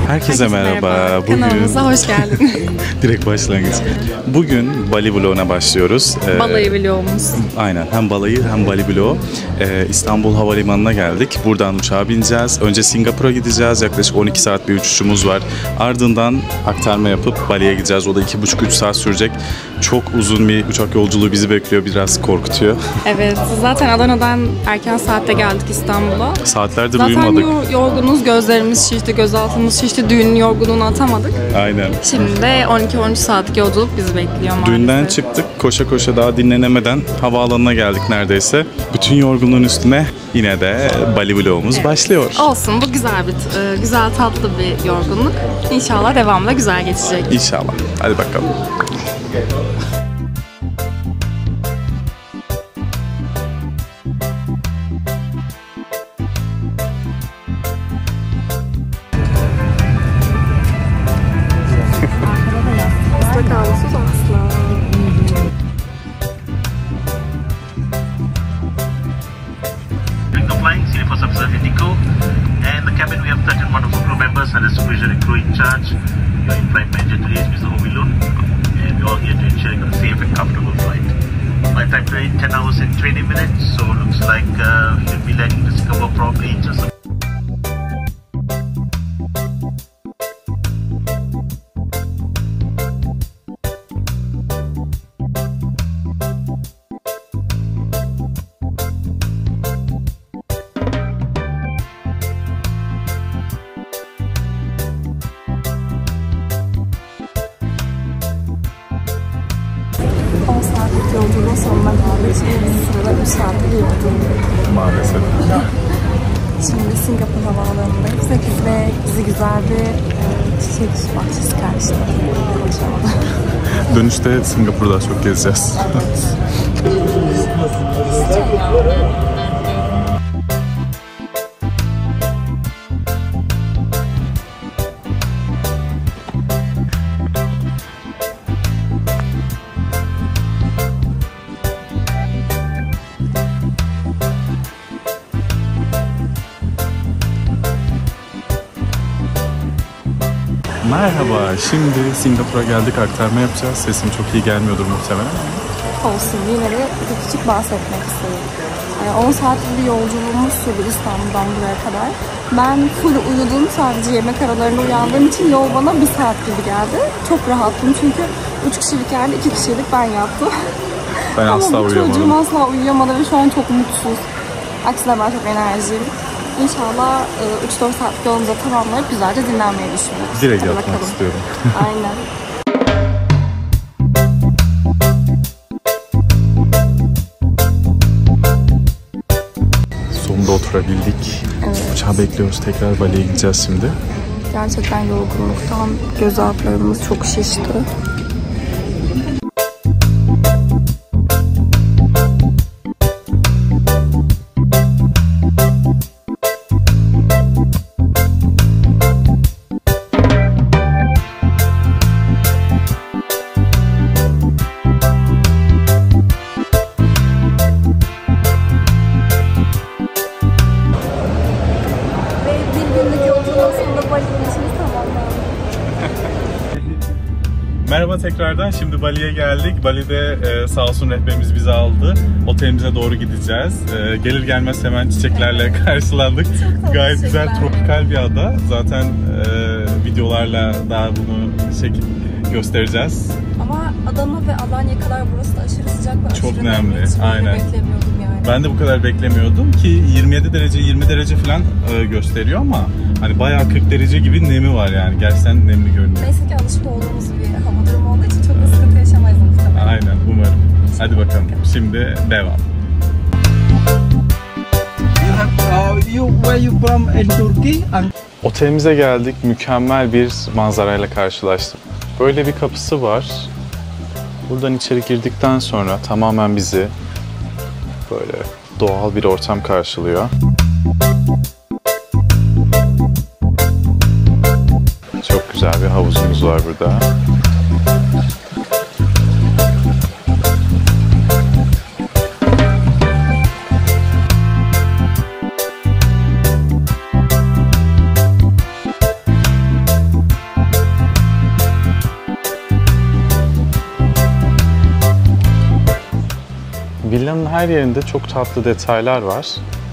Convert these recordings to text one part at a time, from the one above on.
Herkese merhaba. Kanalımıza hoş geldin. Direkt başlangıç. Bugün Bali vloguna başlıyoruz. Balayı vlogumuz. Aynen. Hem balayı hem Bali vlogu. İstanbul Havalimanı'na geldik. Buradan uçağa bineceğiz. Önce Singapur'a gideceğiz. Yaklaşık 12 saat bir uçuşumuz var. Ardından aktarma yapıp Bali'ye gideceğiz. O da 2,5-3 saat sürecek. Çok uzun bir uçak yolculuğu bizi bekliyor. Biraz korkutuyor. Evet. Zaten Adana'dan erken saatte geldik İstanbul'a. Saatlerdir uyumadık. Zaten yorgunuz. Gözlerimiz şişti, gözaltımız şişti. Düğünün yorgunluğunu atamadık. Aynen. Şimdi de 12-13 saatlik yolculuk bizi bekliyor maalesef. Düğünden çıktık. Koşa koşa daha dinlenemeden havaalanına geldik neredeyse. Bütün yorgunluğun üstüne yine de Bali vlogumuz başlıyor. Olsun. Bu güzel güzel tatlı bir yorgunluk. İnşallah devamlı güzel geçecek. İnşallah. Hadi bakalım. And the cabin we have 13 wonderful crew members and a supervisory crew in charge. Your in-flight manager today is Mr. Omilun, and we're all here to ensure a safe and comfortable flight. Flight time today 10 hours and 20 minutes, so looks like we'll be landing to Singapore probably in just a Yolculuğun sonuna geldik. Şimdi sırada 3 saatlik yolculuk. Maalesef. Şimdi Singapur havaalanındayız ve bizi güzel bir çiçek bahçesi karşıladı. Dönüşte Singapur'da çok gezeceğiz. Merhaba, şimdi Singapur'a geldik, aktarma yapacağız. Sesim çok iyi gelmiyordur muhtemelen. Olsun, yine de küçük bahsetmek istedim. 10 saatlik bir yolculuğumuz sürdü İstanbul'dan buraya kadar. Ben full uyudum, sadece yemek aralarında uyandığım için yol bana 1 saat gibi geldi. Çok rahattım çünkü 3 kişilik yerde 2 kişilik ben yattım. Ben asla uyuyamadım. Çocuğum asla uyuyamadı ve şu an çok mutsuz. Aksine ben çok enerjiyim. İnşallah 3-4 saatlik yolumuza tamamlayıp güzelce dinlenmeyi düşünüyoruz. Direkt yatmak istiyorum. Aynen. Sonunda oturabildik. Evet. Uçağı bekliyoruz. Tekrar Bali'ye gideceğiz şimdi. Gerçekten yorgunluktan göz altlarımız çok şişti. Merhaba tekrardan. Şimdi Bali'ye geldik. Bali'de sağ olsun rehberimiz bizi aldı. Otelimize doğru gideceğiz. Gelir gelmez hemen çiçeklerle karşılandık. Gayet güzel, tropikal bir ada. Zaten videolarla daha bunu göstereceğiz. Ama Adana ve Alanya kadar burası da aşırı sıcak ve aşırı çok nemli. Aynen. Beklemiyordum yani. Ben de bu kadar beklemiyordum ki 27 derece 20 derece falan gösteriyor ama hani bayağı 40 derece gibi nemi var yani. Gerçekten nemli görünüyor. Neyse ki alışık olduğumuz bir hava durumu olduğu için çok da sıkıntı yaşamayız muhtemelen. Aynen, umarım. Hadi bakalım. Şimdi devam. Where you from in Turkey? Otelimize geldik. Mükemmel bir manzarayla karşılaştık. Böyle bir kapısı var. Buradan içeri girdikten sonra tamamen bizi böyle doğal bir ortam karşılıyor. Çok güzel bir havuzumuz var burada. Villanın her yerinde çok tatlı detaylar var.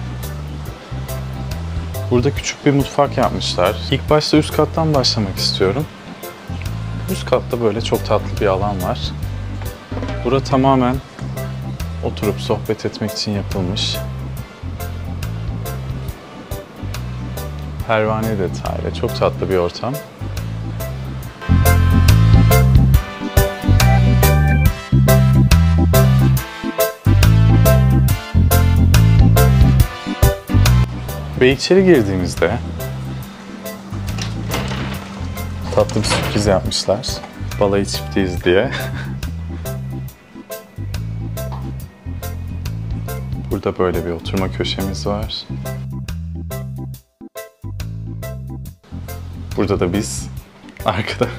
Burada küçük bir mutfak yapmışlar. İlk başta üst kattan başlamak istiyorum. Üst katta böyle çok tatlı bir alan var. Burası tamamen oturup sohbet etmek için yapılmış. Pervane detaylı, çok tatlı bir ortam. Ve içeri girdiğimizde tatlı bir sürpriz yapmışlar. Balayı çiftiyiz diye. Burada böyle bir oturma köşemiz var. Burada da biz arkada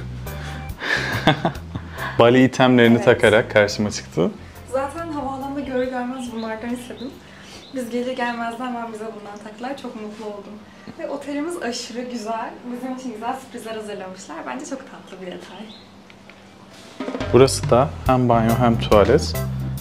Bali itemlerini takarak karşıma çıktı. Zaten havaalanında görür görmez bunlardan istedim. Biz gelir gelmezden hemen bize bundan taktılar. Çok mutlu oldum. Ve otelimiz aşırı güzel. Bizim için güzel sürprizler hazırlamışlar. Bence çok tatlı bir detay. Burası da hem banyo hem tuvalet.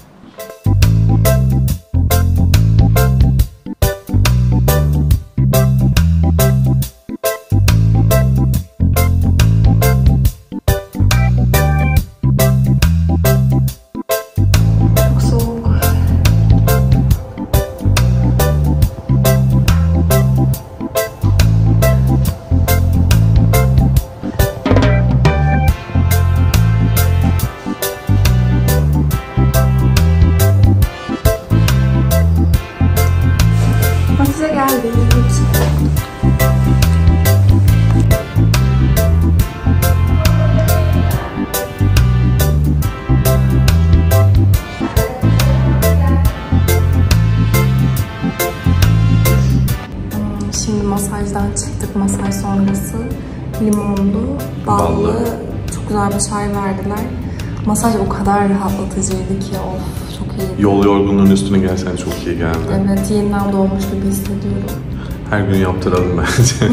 Şimdi masajdan çıktık. Masaj sonrası limonlu, ballı, çok güzel bir çay verdiler. Masaj o kadar rahatlatıcıydı ki çok iyi. Yol yorgunluğunun üstüne gelsen çok iyi geldi. Evet, yeniden doğmuş gibi hissediyorum. Her gün yaptıralım bence.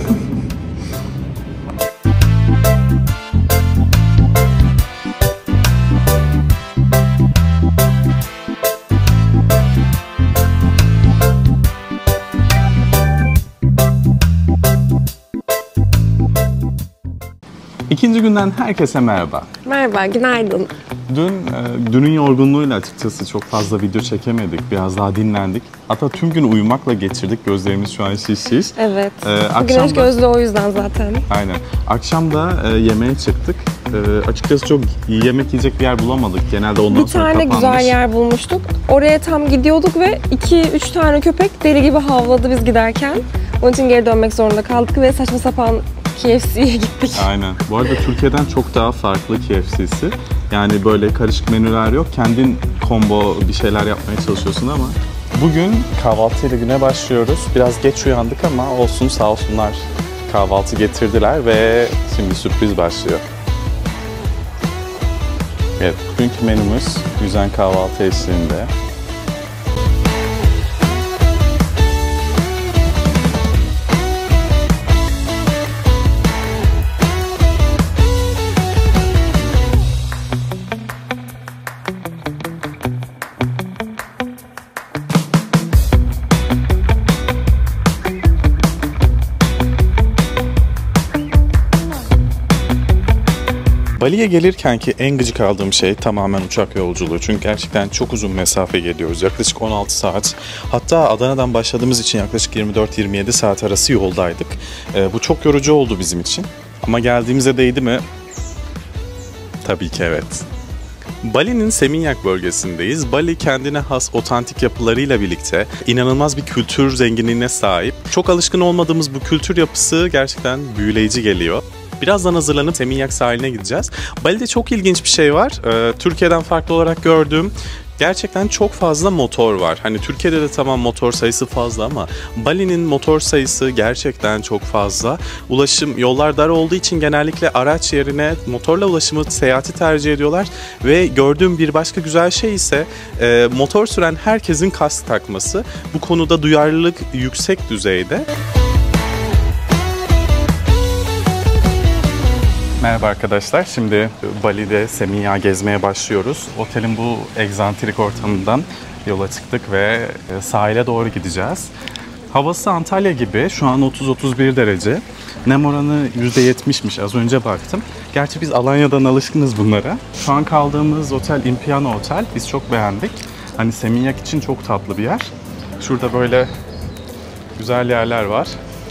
İkinci günden herkese merhaba. Merhaba, günaydın. Dünün yorgunluğuyla açıkçası çok fazla video çekemedik. Biraz daha dinlendik. Hatta tüm gün uyumakla geçirdik. Gözlerimiz şu an şiş. Evet. Güneş gözlü o yüzden zaten. Aynen. Akşam da yemeğe çıktık. Açıkçası çok yemek yiyecek bir yer bulamadık. Genelde ondan sonra kapanmış. Bir tane güzel yer bulmuştuk. Oraya tam gidiyorduk ve 2-3 tane köpek deli gibi havladı biz giderken. Onun için geri dönmek zorunda kaldık ve saçma sapan KFC'ye gittik. Aynen. Bu arada Türkiye'den çok daha farklı KFC'si. Yani böyle karışık menüler yok. Kendin combo bir şeyler yapmaya çalışıyorsun ama. Bugün kahvaltıyla güne başlıyoruz. Biraz geç uyandık ama olsun, sağ olsunlar. Kahvaltı getirdiler ve şimdi sürpriz başlıyor. Evet, bugünkü menümüz güzel kahvaltı eşliğinde. Bali'ye gelirkenki en gıcık aldığım şey tamamen uçak yolculuğu. Çünkü gerçekten çok uzun mesafe geliyoruz. Yaklaşık 16 saat. Hatta Adana'dan başladığımız için yaklaşık 24-27 saat arası yoldaydık. Bu çok yorucu oldu bizim için. Ama geldiğimize değdi mi? Tabii ki evet. Bali'nin Seminyak bölgesindeyiz. Bali kendine has otantik yapılarıyla birlikte inanılmaz bir kültür zenginliğine sahip. Çok alışkın olmadığımız bu kültür yapısı gerçekten büyüleyici geliyor. Birazdan hazırlanıp Seminyak sahiline gideceğiz. Bali'de çok ilginç bir şey var. Türkiye'den farklı olarak gördüğüm gerçekten çok fazla motor var. Hani Türkiye'de de tamam motor sayısı fazla ama Bali'nin motor sayısı gerçekten çok fazla. Ulaşım yollar dar olduğu için genellikle araç yerine motorla ulaşımı, seyahati tercih ediyorlar. Ve gördüğüm bir başka güzel şey ise motor süren herkesin kask takması. Bu konuda duyarlılık yüksek düzeyde. Merhaba arkadaşlar. Şimdi Bali'de Seminyak gezmeye başlıyoruz. Otelin bu egzantrik ortamından yola çıktık ve sahile doğru gideceğiz. Havası Antalya gibi. Şu an 30-31 derece. Nem oranı %70'miş. Az önce baktım. Gerçi biz Alanya'dan alışkınız bunlara. Şu an kaldığımız otel Impiano Otel. Biz çok beğendik. Hani Seminyak için çok tatlı bir yer. Şurada böyle güzel yerler var.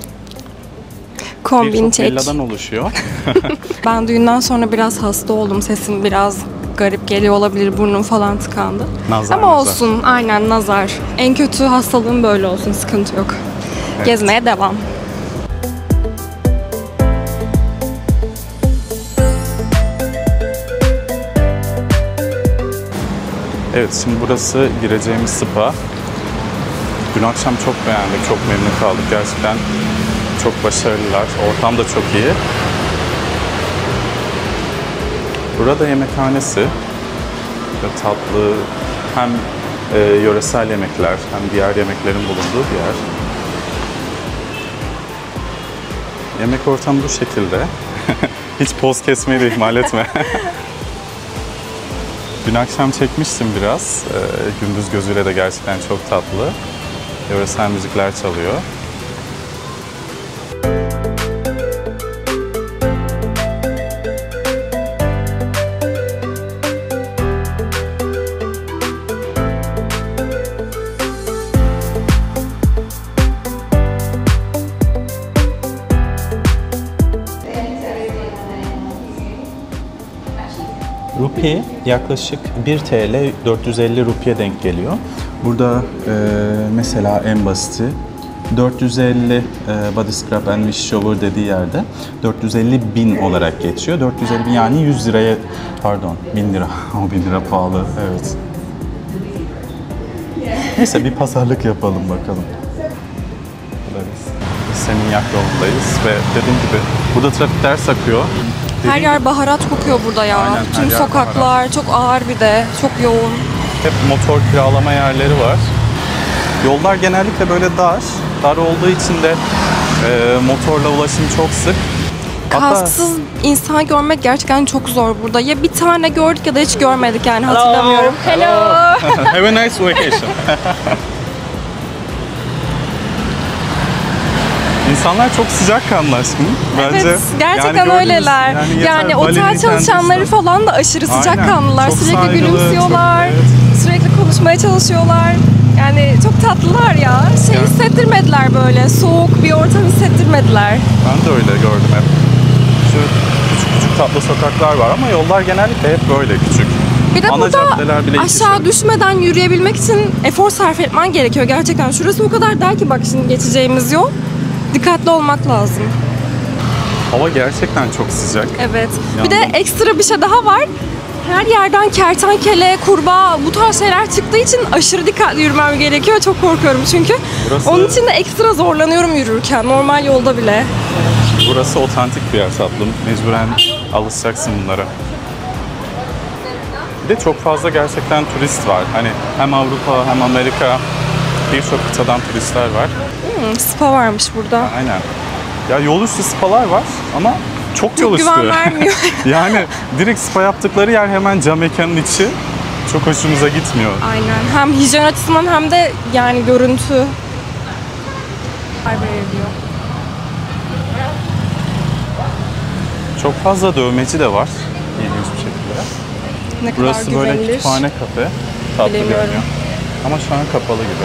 Kombin çek. Villadan oluşuyor. Ben düğünden sonra biraz hasta oldum. Sesim biraz garip geliyor olabilir. Burnum falan tıkandı. Nazar, ama nazar. olsun. Aynen nazar. En kötü hastalığım böyle olsun. Sıkıntı yok. Evet. Gezmeye devam. Evet, şimdi burası gireceğimiz spa. Dün akşam çok beğendik, çok memnun kaldık. Gerçekten çok başarılılar. Ortam da çok iyi. Burada yemekhanesi. Ve tatlı, hem yöresel yemekler hem diğer yemeklerin bulunduğu bir yer. Yemek ortamı bu şekilde. Hiç poz kesmeyi de ihmal etme. Dün akşam çekmiştim biraz. Gündüz gözüyle de gerçekten çok tatlı. Yöresel müzikler çalıyor. Rupi yaklaşık 1 TL 450 rupiye denk geliyor. Burada mesela en basiti 450 body scrub and wish shower dediği yerde 450.000 olarak geçiyor. 450.000 yani 100 liraya, pardon 1000 lira. O 1000 lira pahalı, evet. Neyse bir pazarlık yapalım bakalım. Seminyak yolundayız ve dediğim gibi burada trafik ters akıyor. Her yer baharat kokuyor burada ya. Aynen, her Tüm yer sokaklar baharat. çok ağır bir de. Çok yoğun. Hep motor kiralama yerleri var. Yollar genellikle böyle dar. Dar olduğu için de motorla ulaşım çok sık. Kasksız insan görmek gerçekten çok zor burada. Ya bir tane gördük ya da hiç görmedik yani hatırlamıyorum. Hello. Have a nice vacation. İnsanlar çok sıcakkanlı aşkım. Bence. Evet, gerçekten yani öyleler. yeter, Yani otel Bali'nin çalışanları kendisi. falan da aşırı sıcakkanlılar. Çok Sürekli saygılı, gülümsüyorlar. çok- evet. Sürekli konuşmaya çalışıyorlar. Yani çok tatlılar ya. Şey hissettirmediler böyle. Soğuk bir ortam hissettirmediler. Ben de öyle gördüm hep. Şu küçük küçük tatlı sokaklar var ama yollar genellikle hep böyle küçük. Bir de Ana burada caddeler bile iki aşağı şerit. düşmeden yürüyebilmek için efor sarf etmen gerekiyor gerçekten. Şurası o kadar dar ki bak şimdi geçeceğimiz yol. Dikkatli olmak lazım. Hava gerçekten çok sıcak. Evet. Bir Yandım. de ekstra bir şey daha var. Her yerden kertenkele, kurbağa bu tarz şeyler çıktığı için aşırı dikkatli yürümem gerekiyor. Çok korkuyorum çünkü. Burası- Onun için de ekstra zorlanıyorum yürürken. Normal yolda bile. Burası otantik bir yer tatlım. Mecburen alışacaksın bunlara. Bir de çok fazla gerçekten turist var. Hani hem Avrupa hem Amerika, birçok kıtadan turistler var. Spa varmış burada. Aynen. Ya yol üstü spalar var ama çok yol üstü. Güven vermiyor. Yani direkt spa yaptıkları yer hemen cam mekanın içi. Çok hoşumuza gitmiyor. Aynen. Hem hijyen açısından hem de yani görüntü. Ediyor. Çok fazla dövmeci de var. İlginç bir şekilde. Ne kadar Burası böyle güvenilir. kütüphane kafe. Tatlı Bilemiyorum. görünüyor. Ama şu an kapalı gibi.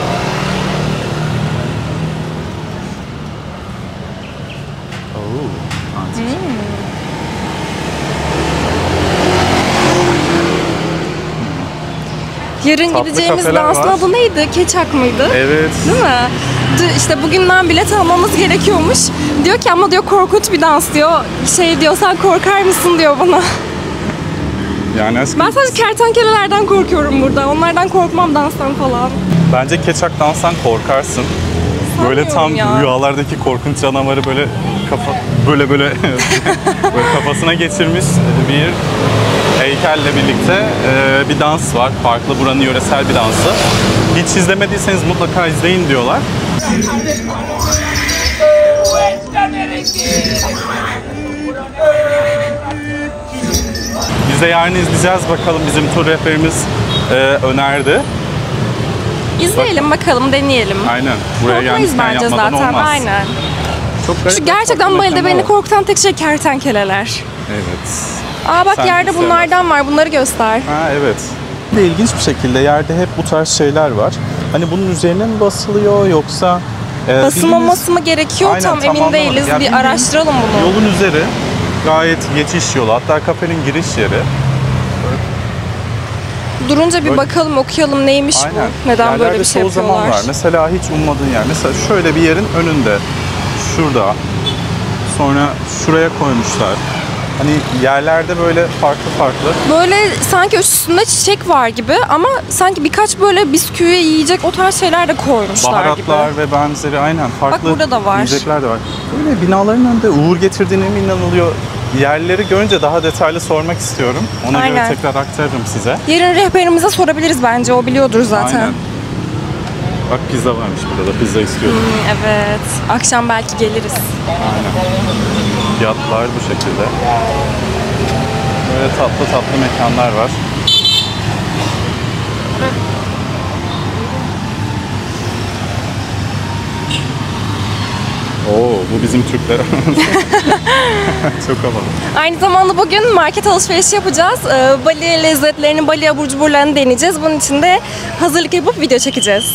Oo, antik. Yarın Tatlı gideceğimiz kafeler dansın var. adı neydi? Keçak mıydı? Evet. Değil mi? İşte bugünden bilet almamız gerekiyormuş. Diyor ki ama diyor korkunç bir dans diyor. Şey diyor sen korkar mısın diyor bana. Yani aşkım, Ben sadece kertenkelelerden korkuyorum burada. Onlardan korkmam danstan falan. bence keçak danstan korkarsın. Böyle tam Sanmıyorum ya. rüyalardaki korkunç canavarı böyle böyle böyle kafasına geçirmiş bir heykelle birlikte bir dans var. Farklı, buranın yöresel bir dansı. Hiç izlemediyseniz mutlaka izleyin diyorlar. Müze yarını izleyeceğiz. Bakalım bizim tur rehberimiz önerdi. İzleyelim bakalım, deneyelim. Aynen. Buraya Korkmayız gelmişken bence yapmadan zaten. olmaz. Aynen. Çok garip Şu gerçekten Bali'de beni korkutan tek şey kertenkeleler. Evet. Aa bak Sen yerde hiç bunlardan var. Bunları göster. Ha evet. Ve ilginç bir şekilde yerde hep bu tarz şeyler var. Hani bunun üzerine mi basılıyor yoksa Basılmaması mı gerekiyor? Aynen, tam emin anlamadım. değiliz. Yani bir bildiğin araştıralım bunu. Yolun üzeri gayet geçiş yolu. Hatta kafenin giriş yeri. Durunca bir Böyle- bakalım, okuyalım neymiş Aynen. bu? Neden Yerlerde böyle bir şey çoğu zaman yapıyorlar? var. Mesela hiç ummadığın yer. Mesela şöyle bir yerin önünde. Şurada. Sonra şuraya koymuşlar. Hani yerlerde böyle farklı farklı. Böyle sanki üstünde çiçek var gibi ama sanki birkaç böyle bisküvi, yiyecek o tarz şeyler de koymuşlar Baharatlar gibi. ve benzeri aynen farklı burada da var. yiyecekler de var. Böyle binaların önünde uğur getirdiğine mi inanılıyor? Yerleri görünce daha detaylı sormak istiyorum. Ona Aynen. göre tekrar aktarırım size. Yarın rehberimize sorabiliriz bence. O biliyordur zaten. Aynen. Bak pizza varmış burada da. Pizza istiyorum. Evet. Akşam belki geliriz. Aynen. Fiyatlar bu şekilde. Böyle tatlı tatlı mekanlar var. Oo, bu bizim Türkler. Çok havalı. Aynı zamanda bugün market alışverişi yapacağız. Bali lezzetlerini, Bali abur cuburlarını deneyeceğiz. Bunun için de hazırlık yapıp video çekeceğiz.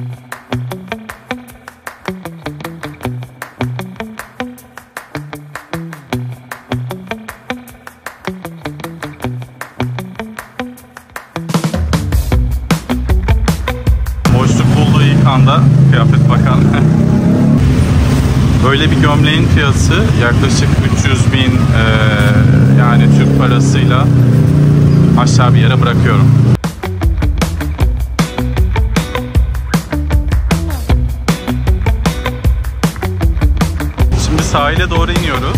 Boşluk bulduğu ilk anda kıyafet bakan. Böyle bir gömleğin fiyatı yaklaşık 300.000 yani Türk parasıyla aşağı bir yere bırakıyorum. Şimdi sahile doğru iniyoruz.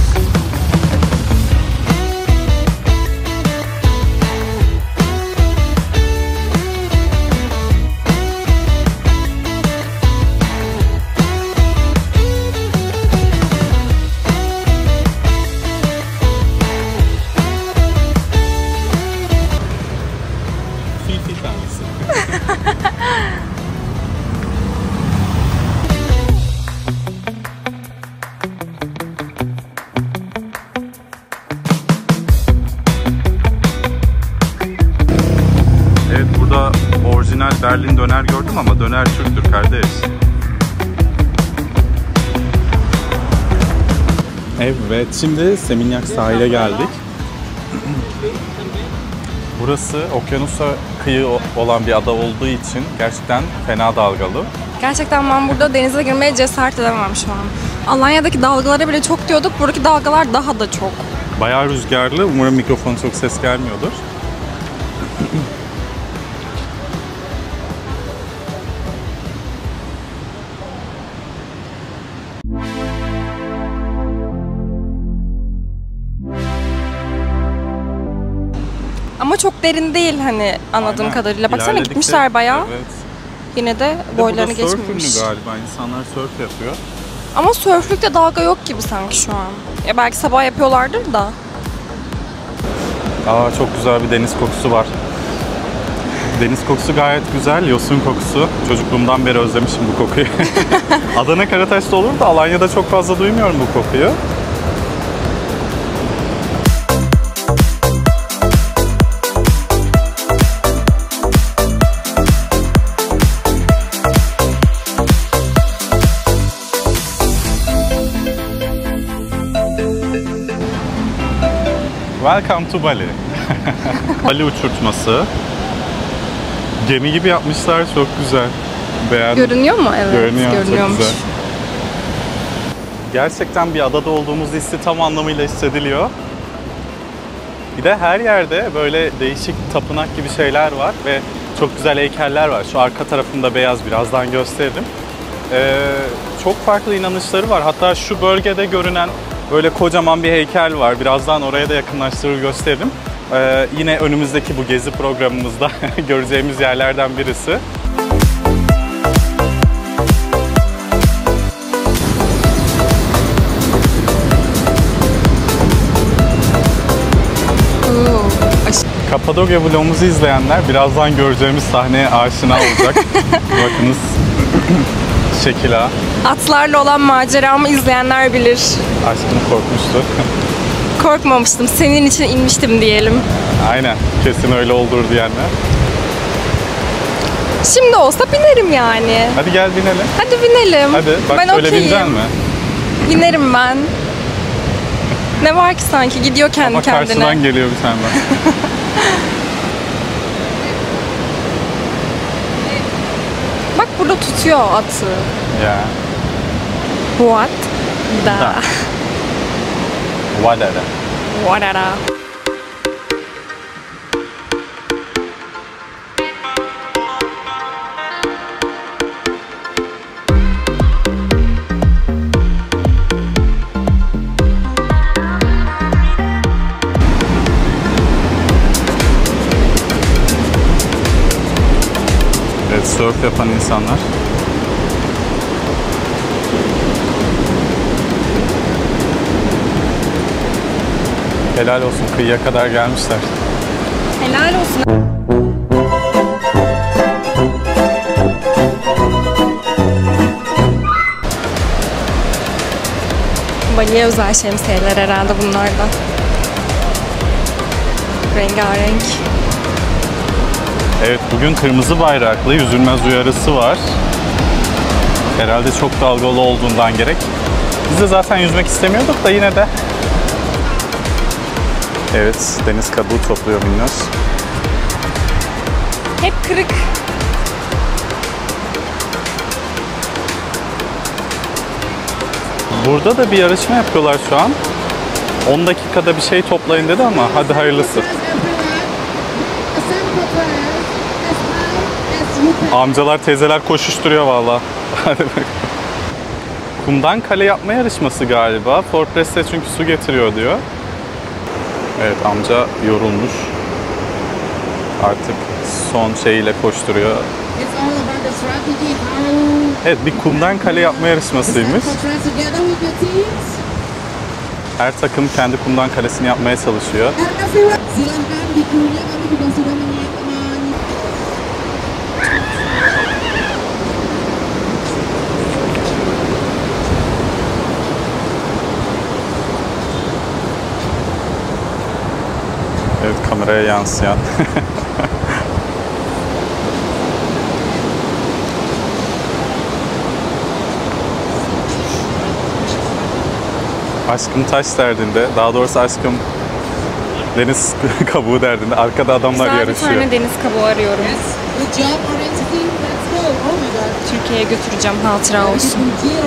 Fifi tanesi. Evet, burada orijinal Berlin döner gördüm ama döner Türktür kardeş. Evet, şimdi Seminyak sahile geldik. Burası okyanusa kıyı olan bir ada olduğu için gerçekten fena dalgalı. Gerçekten ben burada denize girmeye cesaret edemem şu an. Alanya'daki dalgalara bile çok diyorduk. Buradaki dalgalar daha da çok. Bayağı rüzgarlı. Umarım mikrofon çok ses gelmiyordur. Ama çok derin değil hani anladığım Aynen. kadarıyla. Baksana İlerledikçe- gitmişler bayağı. Evet. Yine de Bir de boylarını burada surf geçmemiş. ünlü galiba. İnsanlar surf yapıyor. Ama sörflükte dalga yok gibi sanki şu an. Ya belki sabah yapıyorlardır da. Aa, çok güzel bir deniz kokusu var. Deniz kokusu gayet güzel. Yosun kokusu. Çocukluğumdan beri özlemişim bu kokuyu. Adana Karataş'ta olur da Alanya'da çok fazla duymuyorum bu kokuyu. Welcome to Bali. Bali uçurtması. Gemi gibi yapmışlar, çok güzel. Beğendim. Görünüyor mu? Evet. Görünüyor, çok görünüyormuş. güzel. Gerçekten bir adada olduğumuz hissi tam anlamıyla hissediliyor. Bir de her yerde böyle değişik tapınak gibi şeyler var ve çok güzel heykeller var. Şu arka tarafında beyaz, birazdan gösteririm. Çok farklı inanışları var. Hatta şu bölgede görünen böyle kocaman bir heykel var. Birazdan oraya da yakınlaştırır gösteririm. Yine önümüzdeki bu gezi programımızda göreceğimiz yerlerden birisi. Kapadokya vlogumuzu izleyenler birazdan göreceğimiz sahneye aşina olacak. Bakınız. Şekil ha. Atlarla olan maceramı izleyenler bilir. Aşkım korkmuştu. Korkmamıştım. Senin için inmiştim diyelim. Aynen. Kesin öyle olur diyenler. Şimdi olsa binerim yani. Hadi gel binelim. Hadi binelim. Hadi. Bak Ben şöyle okeyim. bineceksin mi? Binerim ben. Ne var ki sanki? Gidiyor kendi Ama kendine. karşıdan geliyor bir tane daha. Bak burada tutuyor atı. Ya. What? Da. Vadada. What? Evet, surf yapan insanlar. Helal olsun, kıyıya kadar gelmişler. Helal olsun. Bali'ye özel şemsiyeler herhalde bunlardan. Rengarenk. Evet, bugün kırmızı bayraklı yüzülmez uyarısı var. Herhalde çok dalgalı olduğundan gerek. Biz de zaten yüzmek istemiyorduk da yine de. Evet, deniz kabuğu topluyor minnoş. Hep kırık. Burada da bir yarışma yapıyorlar şu an. 10 dakikada bir şey toplayın dedi ama hadi hayırlısı. Amcalar, teyzeler koşuşturuyor valla. Hadi bak. Kumdan kale yapma yarışması galiba. Fortress'te çünkü su getiriyor diyor. Evet, amca yorulmuş. Artık son şeyiyle koşturuyor. Evet, bir kumdan kale yapma yarışmasıymış. Her takım kendi kumdan kalesini yapmaya çalışıyor. Evet, kameraya yansıyan. Aşkım taş derdinde, daha doğrusu aşkım deniz kabuğu derdinde arkada adamlar Güzel yarışıyor. bir tane deniz kabuğu arıyorum. Türkiye'ye götüreceğim, hatıra olsun.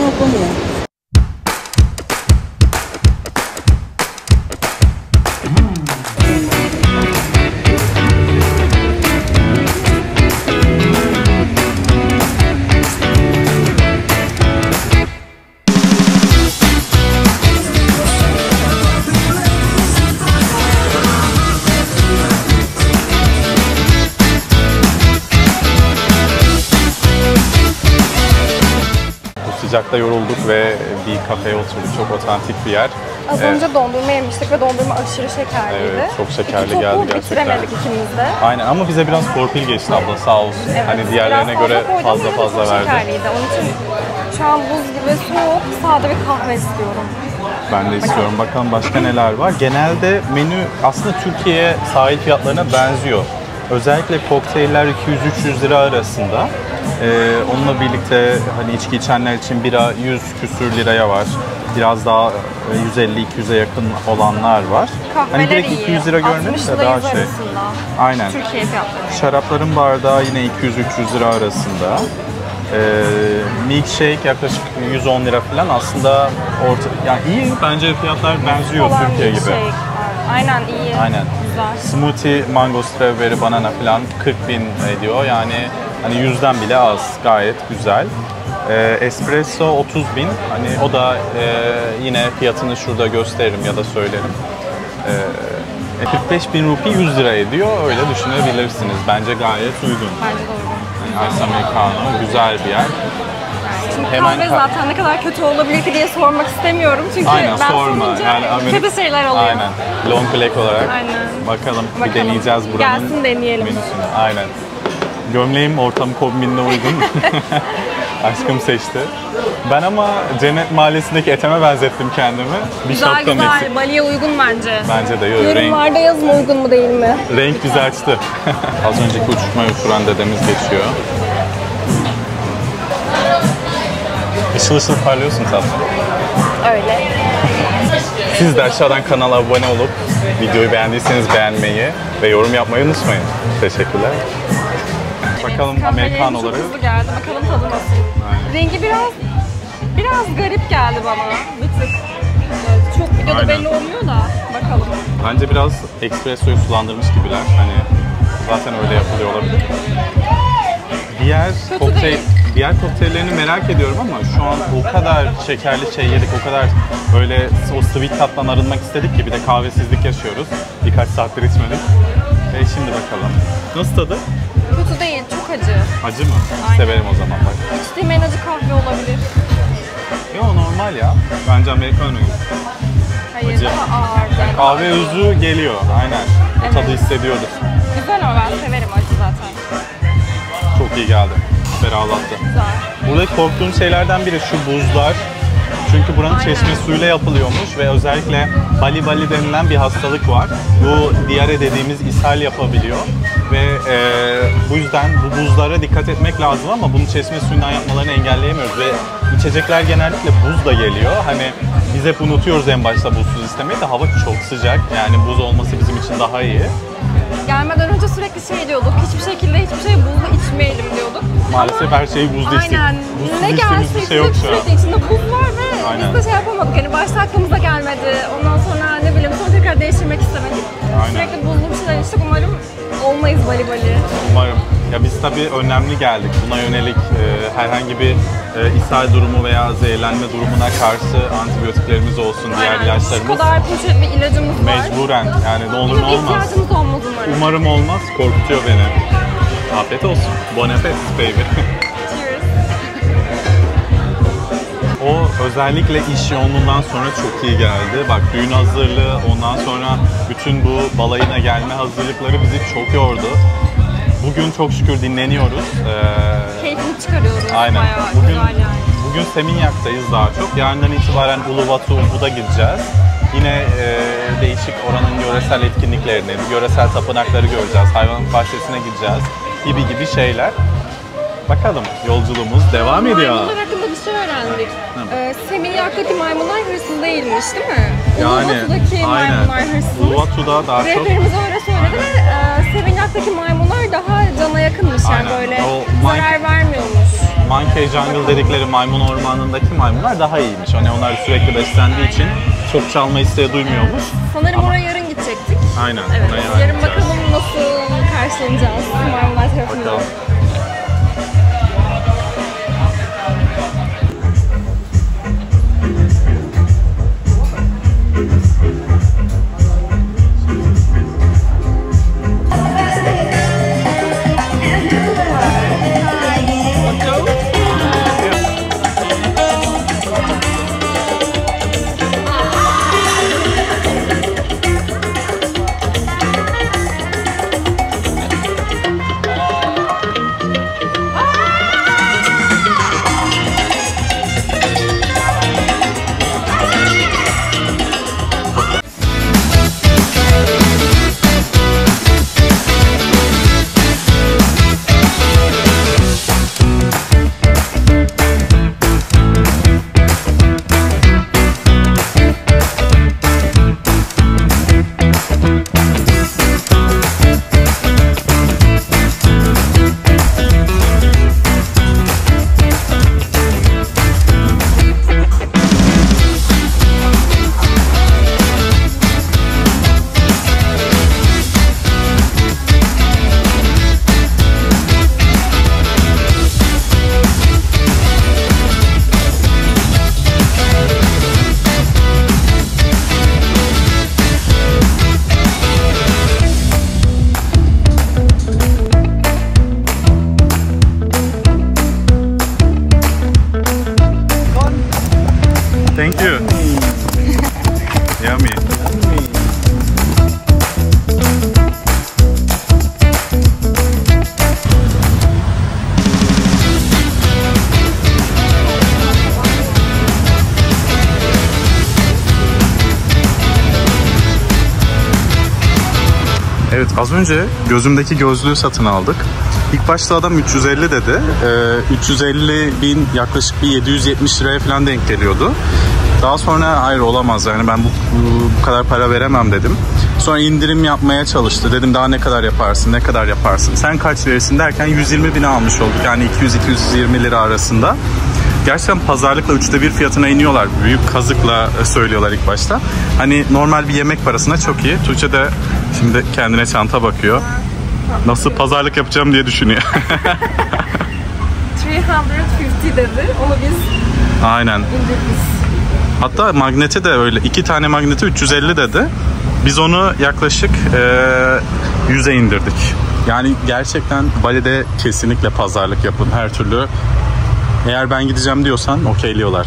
Sıcakta yorulduk ve bir kafeye oturduk. Çok otantik bir yer. Az önce dondurma yemiştik ve dondurma aşırı şekerliydi. Evet, çok şekerli İki geldi topu gerçekten. bitiremedik ikimiz de. Aynen, ama bize biraz torpil geçti abla, sağ olsun. Evet, hani diğerlerine biraz göre koydum, fazla yine de fazla çok verdi. şekerliydi. Onun için şu an buz gibi soğuk, sade bir kahve istiyorum. Ben de istiyorum. Bakalım başka neler var. Genelde menü aslında Türkiye'ye sahil fiyatlarına benziyor. Özellikle kokteyller 200-300 lira arasında. Onunla birlikte hani içki içenler için bira 100 küsür liraya var. Biraz daha 150-200'e yakın olanlar var. Kahveler Hani direkt iyi. 200 lira görmedim 60 de ile daha 100 şey. arasında. Aynen. Türkiye fiyatları. Şarapların bardağı yine 200-300 lira arasında. Milkshake yaklaşık 110 lira falan. Aslında yani iyi, bence fiyatlar benziyor Olan Türkiye bir gibi. şey. Aynen iyi. Aynen. Güzel. Smoothie, mango, strawberry, banana falan 40.000 ediyor. Yani hani 100'den bile az. Gayet güzel. Espresso 30.000. Hani o da yine fiyatını şurada gösteririm ya da söylerim. 45.000 rupi 100 lira ediyor. Öyle düşünebilirsiniz. Bence gayet uygun. Bence de uygun. Yani Ice Americano güzel bir yer. Şimdi Hemen kahve zaten ne kadar kötü olabilir ki diye sormak istemiyorum. Çünkü Aynen, ben sorma. sorunca Yani kötü şeyler oluyor. Aynen. Long black olarak. Aynen. Bakalım. Bir Bakalım. deneyeceğiz buranın Gelsin deneyelim. menüsünü. Aynen. Gömleğim ortam kombinine uygun. Aşkım seçti. Ben ama Cennet Mahallesi'ndeki Ethem'e benzettim kendimi. Bir Güzel şapka güzel. Messi. Bali'ye uygun bence. Bence de yok. Yorumlarda yazın uygun mu değil mi? Renk bizi açtı. Az önceki uçurtmayı uçuran dedemiz geçiyor. Işıl ışıl parlıyorsun tatlım. Öyle. Siz de aşağıdan kanala abone olup videoyu beğendiyseniz beğenmeyi ve yorum yapmayı unutmayın. Teşekkürler. Bakalım Amerikan olarak. Çok hızlı geldi. Bakalım tadı nasıl. Aynen. Rengi biraz garip geldi bana. Bir tık. Evet, çok videoda Aynen. belli olmuyor da. Bakalım. Bence biraz espressoyu sulandırmış gibiler. Hani zaten öyle yapılıyor olabilir. Diğer kokteyllerini merak ediyorum ama şu an o kadar şekerli şey yedik, o kadar böyle o sweet tattan arınmak istedik ki bir de kahvesizlik yaşıyoruz. Birkaç saattir içmedik. Ve şimdi bakalım. Nasıl tadı? Kötü değil, çok acı. Acı mı? Aynen. Severim o zaman bak. İçtiğim en acı kahve olabilir. Yo normal ya. Bence Americano gibi. Hayır, Acı. daha ağır. Yani Kahve özü geliyor aynen. Evet. Tadı hissediyoruz. güzel ama ben severim acı zaten. Çok iyi geldi. Ferahlattı. Güzel. Burada korktuğum şeylerden biri şu buzlar. Çünkü buranın Aynen. çeşme suyuyla yapılıyormuş ve özellikle Bali denilen bir hastalık var. Bu diyare dediğimiz ishal yapabiliyor ve bu yüzden bu buzlara dikkat etmek lazım ama bunu çeşme suyundan yapmalarını engelleyemiyoruz ve içecekler genellikle buz da geliyor. Hani biz hep unutuyoruz en başta buzsuz istemeyi de hava çok sıcak yani buz olması bizim için daha iyi. Gelmeden önce sürekli şey diyorduk, hiçbir şekilde hiçbir şey buzlu içmeyelim diyorduk. Maalesef her şeyi buzlu içtik. Aynen. Buzsuz Ne içtiğimiz gelse bir şey yok şu an. sürekli içinde buz var ve Aynen. biz de şey yapamadık. Yani başta aklımıza gelmedi. Ondan sonra ne bileyim sonra tekrar değiştirmek istemedik. Aynen. Sürekli buzlu bir şeyler içtik. Umarım olmayız Bali. Umarım. Ya biz tabii önemli geldik. Buna yönelik herhangi bir ishal durumu veya zehirlenme durumuna karşı antibiyotiklerimiz olsun, diğer Aynen. ilaçlarımız. Şu kadar poşet bir ilacımız var. Mecburen yani ne olur Bizim ne olmaz. ihtiyacımız olmaz umarım. Umarım olmaz. Korkutuyor beni. Afiyet olsun. Bon appetit baby. Cheers. O özellikle iş yoğunluğundan sonra çok iyi geldi. Bak düğün hazırlığı, ondan sonra bütün bu balayına gelme hazırlıkları bizi çok yordu. Bugün çok şükür dinleniyoruz. Keyfini çıkarıyoruz. Aynen. Bayağı Bugün, güzel yani. bugün Seminyak'tayız daha çok. Yarından itibaren Uluwatu Ubud'a gideceğiz. Yine değişik oranın yöresel etkinliklerini, yöresel tapınakları göreceğiz. Hayvanat bahçesine gideceğiz gibi şeyler. Bakalım yolculuğumuz devam ediyor. Maymunlar hakkında bir şey öğrendik. Seminyak'taki maymunlar hırsız değilmiş değil mi? Uluwatu'daki maymunlar hırsız. Uluwatu'da daha çok Rehberimiz öyle söyledi ve Seminyak'taki maymunlar daha cana yakınmış yani Aynen. böyle O zarar vermiyormuş. Monkey Jungle dedikleri maymun ormanındaki maymunlar daha iyiymiş. Hani onlar sürekli beslendiği için çok çalma isteği duymuyormuş. Sanırım oraya yarın gidecektik. Aynen. Evet. Ona Yarın gideceğiz. bakalım nasıl karşılanacağız maymunlar tarafından. Bakalım. Thank you. Yummy. Evet, az önce gözümdeki gözlüğü satın aldık. İlk başta adam 350 dedi. 350 bin yaklaşık bir 770 liraya falan denk geliyordu. Daha sonra hayır olamaz yani ben bu kadar para veremem dedim. Sonra indirim yapmaya çalıştı. Dedim daha ne kadar yaparsın, ne kadar yaparsın. Sen kaç verirsin derken 120 bine almış olduk. Yani 200-220 lira arasında. Gerçekten pazarlıkla 1/3 fiyatına iniyorlar. Büyük kazıkla söylüyorlar ilk başta. Hani normal bir yemek parasına çok iyi. Tuğçe de şimdi kendine çanta bakıyor. Nasıl pazarlık yapacağım diye düşünüyor. 350 dedi. Onu biz Aynen. indirdik. Hatta magnete de öyle. 2 tane magnete 350 dedi. Biz onu yaklaşık 100'e indirdik. Yani gerçekten Bali'de kesinlikle pazarlık yapın her türlü. Eğer ben gideceğim diyorsan okeyliyorlar.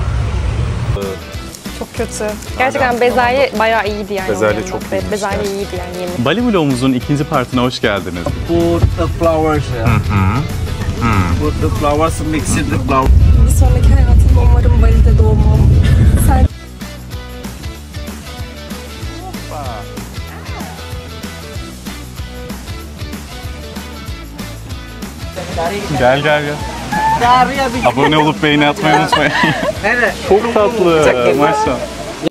Çok kötü. Gerçekten bezelye bayağı iyiydi yani. Bezelye çok iyiymiş. Bezelye iyiydi yani yemin. Bali vlogumuzun ikinci partına hoş geldiniz. Put the flowers here. Put the flowers, mix it the flowers. Bir sonraki hayatımda umarım Bali'de doğmam. Sen Gel gel gel. Abone olup beğeni atmayı unutmayın. Çok tatlı. Maşallah.